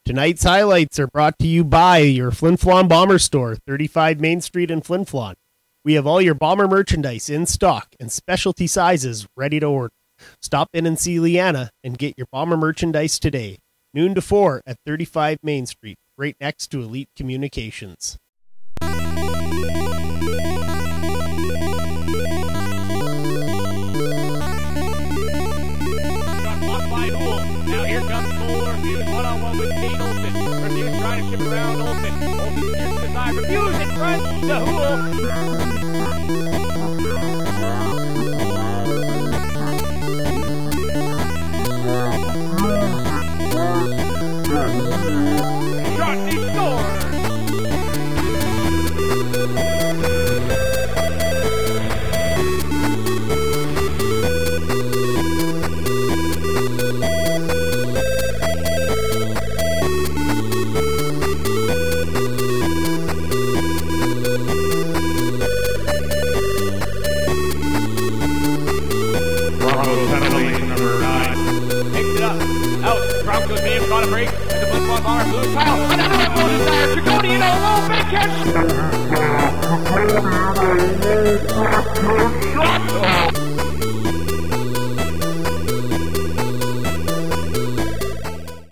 Tonight's highlights are brought to you by your Flin Flon Bomber Store, 35 Main Street in Flin Flon. We have all your Bomber merchandise in stock and specialty sizes ready to order. Stop in and see Leanna and get your Bomber merchandise today, noon to 4 at 35 Main Street, right next to Elite Communications. Now here comes Cole. Refuse one-on-one with Kate Olsen. Refuse trying to ship around Olsen. Olsen steers to the side. Refuse in front to Hool. Shot, he scores! Broncos may have caught a break at the Flin Flon Bomber blue tile. Another one goes inside. Triconi in a low big catch.